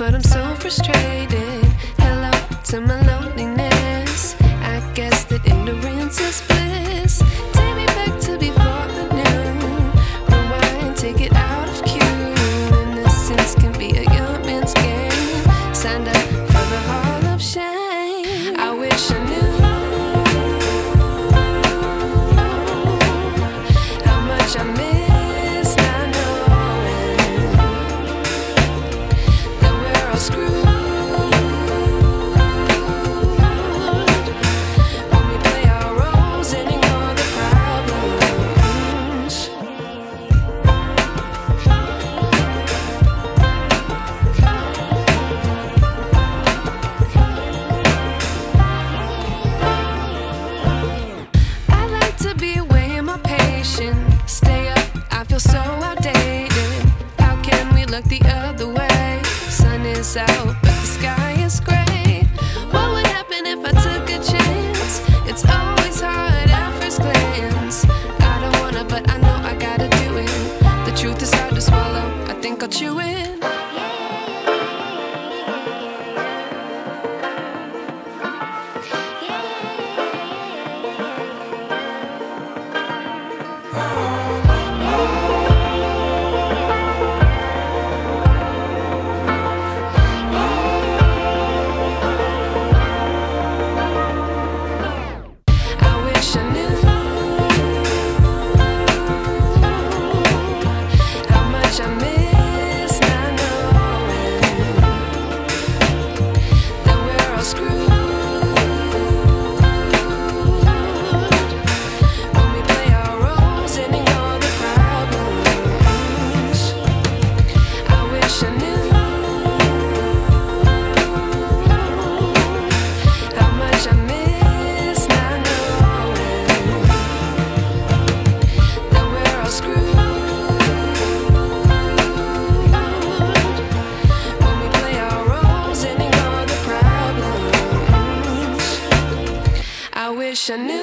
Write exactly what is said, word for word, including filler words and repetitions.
but I'm so frustrated. Hello to my loneliness. I guess that ignorance is bliss. Take me back to before the noon. Rewind, take it out of cue. Innocence can be a young man's game. Signed up for the hall of shame. I wish I knew how much I miss. Stay up, I feel so outdated. How can we look the other way? Sun is out, but the sky is gray. What would happen if I took a chance? It's always hard at first glance. I don't wanna, but I know I gotta do it. The truth is hard to swallow, I think I'll chew it. I wish I knew